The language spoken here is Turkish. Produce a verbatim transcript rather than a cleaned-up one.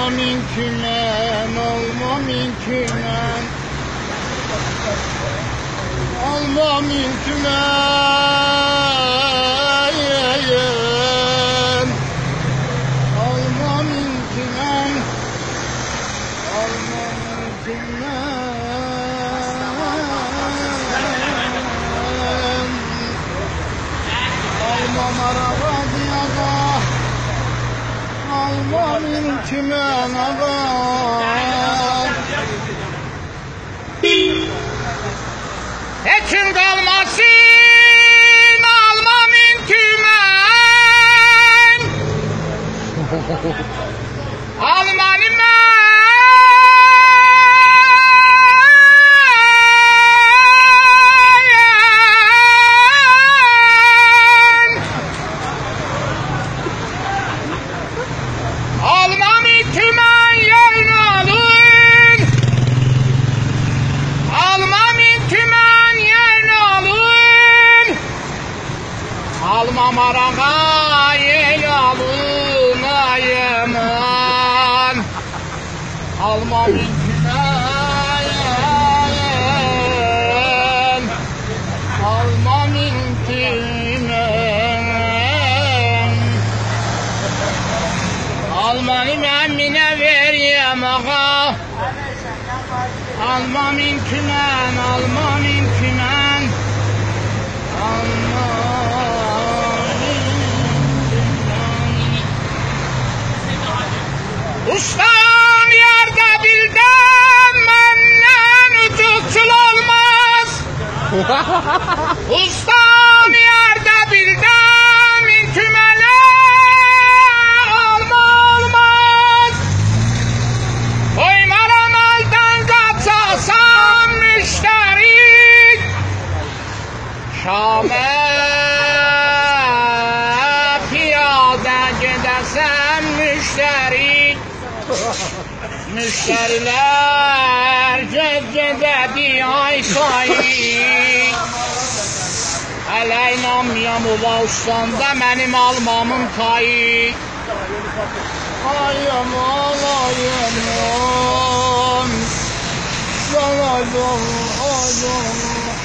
Alma mümkünen, alma mümkünen, alma mümkünen, alma mümkünen, alma mümkünen, alma maraba diyaga, alma mümkünen aga. Ekin kalmasın, alma mümkünen, almanı men, alma mümkünen yayın alın, alma mümkünen yayın alın, alma marağa yel alın ayıman, alma mümkünen, alma mümkünen, almanı memmine vereyim ağa. Alma mümkünen, alma mümkünen, alma mümkünen. Ustam yerde bildim, benden ucukçul olmaz. Ustam yerde bildim, mümkünene alma olmaz. Oymaram elden kaçarsam müşteri, Şam'a piyade gidersem müşteri. Müşteriler gecede ay sayı, hele inanmıyorum ula ustamda benim almamın tayı. Ayım alayım, ayım, ayım, ayım.